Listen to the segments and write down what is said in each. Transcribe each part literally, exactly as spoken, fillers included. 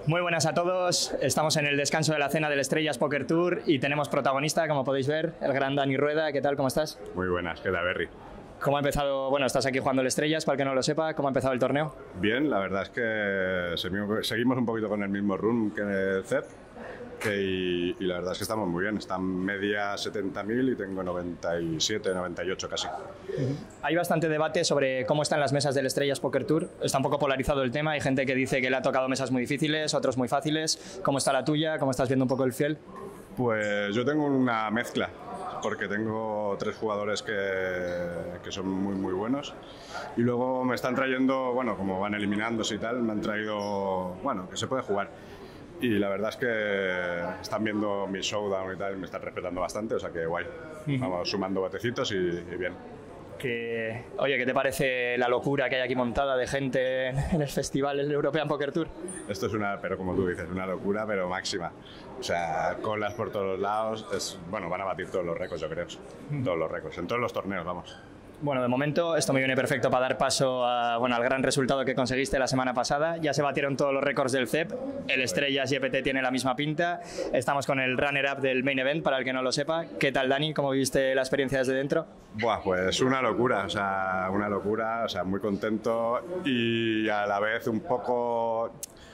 Muy buenas a todos, estamos en el descanso de la cena del Estrellas Poker Tour y tenemos protagonista, como podéis ver, el gran Dani Rueda. ¿Qué tal? ¿Cómo estás? Muy buenas, ¿qué tal, Berry? ¿Cómo ha empezado? Bueno, estás aquí jugando el Estrellas, para el que no lo sepa, ¿cómo ha empezado el torneo? Bien, la verdad es que seguimos un poquito con el mismo run que el C E P que y, y la verdad es que estamos muy bien, están media setenta mil y tengo noventa y siete, noventa y ocho casi. Uh-huh. Hay bastante debate sobre cómo están las mesas del Estrellas Poker Tour, está un poco polarizado el tema, hay gente que dice que le ha tocado mesas muy difíciles, otros muy fáciles. ¿Cómo está la tuya? ¿Cómo estás viendo un poco el fiel? Pues yo tengo una mezcla, porque tengo tres jugadores que, que son muy muy buenos y luego me están trayendo, bueno, como van eliminándose y tal, me han traído, bueno, que se puede jugar. Y la verdad es que están viendo mi showdown y tal y me están respetando bastante, o sea que guay. Vamos sumando botecitos y, y bien. Que, oye, ¿qué te parece la locura que hay aquí montada de gente en el festival, el European Poker Tour? Esto es una, pero como tú dices, una locura, pero máxima. O sea, colas por todos los lados, es, bueno, van a batir todos los récords, yo creo. Todos los récords, en todos los torneos, vamos. Bueno, de momento esto me viene perfecto para dar paso a, bueno, al gran resultado que conseguiste la semana pasada. Ya se batieron todos los récords del C E P, el Estrellas y E P T tiene la misma pinta. Estamos con el runner-up del main event, para el que no lo sepa. ¿Qué tal, Dani? ¿Cómo viste la experiencia desde dentro? Buah, pues una locura, o sea, una locura, o sea, muy contento y a la vez un poco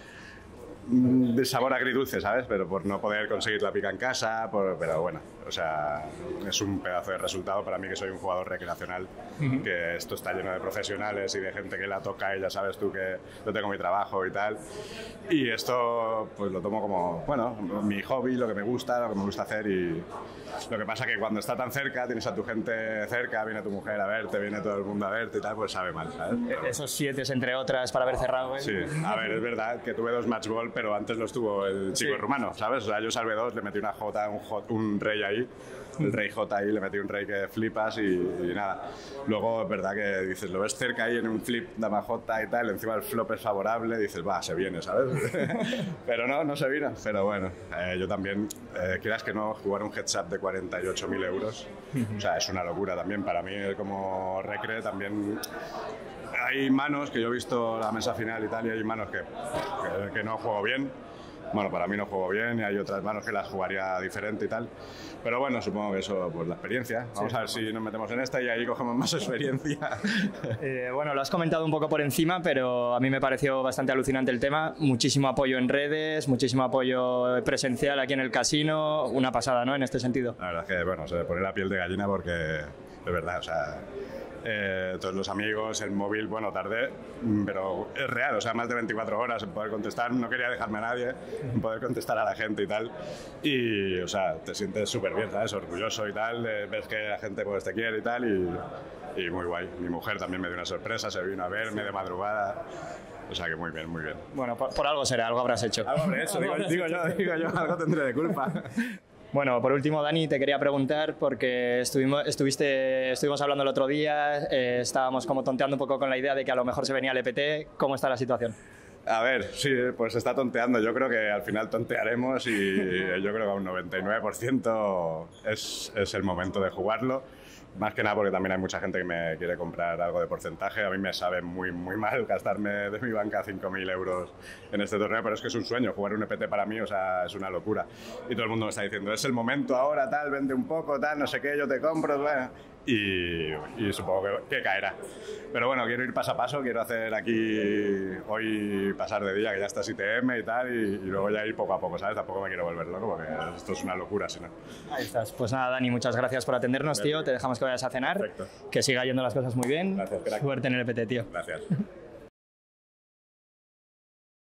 de sabor agridulce, ¿sabes? Pero por no poder conseguir la pica en casa, por, pero bueno, o sea, es un pedazo de resultado para mí, que soy un jugador recreacional, uh-huh. que esto está lleno de profesionales y de gente que la toca y ya sabes tú que yo tengo mi trabajo y tal, y esto pues lo tomo como, bueno, mi hobby, lo que me gusta, lo que me gusta hacer. Y lo que pasa que cuando está tan cerca, tienes a tu gente cerca, viene tu mujer a verte, viene todo el mundo a verte y tal, pues sabe mal, ¿sabes? Esos siete, entre otras, para haber cerrado, ¿eh? Sí, a ver, es verdad que tuve dos match ball, pero antes los tuvo el chico sí. rumano, ¿sabes? O sea, yo salvé dos, le metí una J, un, J, un rey ahí, el rey J ahí, le metí un rey que flipas y, y nada. Luego es verdad que dices, lo ves cerca ahí en un flip dama J y tal, encima el flop es favorable, dices, va, se viene, ¿sabes? Pero no, no se vino. Pero bueno, eh, yo también, eh, quieras que no, jugar un heads up de cuarenta y ocho mil euros, o sea, es una locura también. Para mí, como recre, también hay manos que yo he visto la mesa final y tal, y hay manos que, que, que no juego bien. Bueno, para mí no juego bien y hay otras manos que las jugaría diferente y tal. Pero bueno, supongo que eso, pues la experiencia. Vamos sí, a ver si nos metemos en esta y ahí cogemos más experiencia. Eh, bueno, lo has comentado un poco por encima, pero a mí me pareció bastante alucinante el tema. Muchísimo apoyo en redes, muchísimo apoyo presencial aquí en el casino. Una pasada, ¿no? En este sentido. La verdad es que, bueno, se me pone la piel de gallina porque, de verdad, o sea... Eh, todos los amigos, el móvil, bueno, tardé, pero es real, o sea, más de veinticuatro horas en poder contestar, no quería dejarme a nadie, en poder contestar a la gente y tal, y, o sea, te sientes súper bien, ¿sabes? Orgulloso y tal, eh, ves que la gente pues te quiere y tal, y, y muy guay. Mi mujer también me dio una sorpresa, se vino a verme de madrugada. O sea que muy bien, muy bien. Bueno, por, por algo será, algo habrás hecho. Algo habré hecho, digo, digo yo, digo yo, algo tendré de culpa. Bueno, por último, Dani, te quería preguntar, porque estuvimos, estuviste, estuvimos hablando el otro día, eh, estábamos como tonteando un poco con la idea de que a lo mejor se venía el E P T. ¿Cómo está la situación? A ver, sí, pues está tonteando. Yo creo que al final tontearemos y yo creo que a un noventa y nueve por ciento es, es el momento de jugarlo. Más que nada porque también hay mucha gente que me quiere comprar algo de porcentaje. A mí me sabe muy muy mal gastarme de mi banca cinco mil euros en este torneo, pero es que es un sueño. Jugar un E P T para mí, o sea, es una locura. Y todo el mundo me está diciendo, es el momento ahora, tal, vende un poco, tal, no sé qué, yo te compro, bueno. Y, y supongo que, que caerá. Pero bueno, quiero ir paso a paso, quiero hacer aquí hoy pasar de día, que ya está I T M y tal, y, y luego ya ir poco a poco, ¿sabes? Tampoco me quiero volver loco porque esto es una locura, si no. Ahí estás. Pues nada, Dani, muchas gracias por atendernos, tío. Te dejamos que vayas a cenar. Perfecto. Que siga yendo las cosas muy bien. Gracias, crack. Suerte en el E P T, tío. Gracias.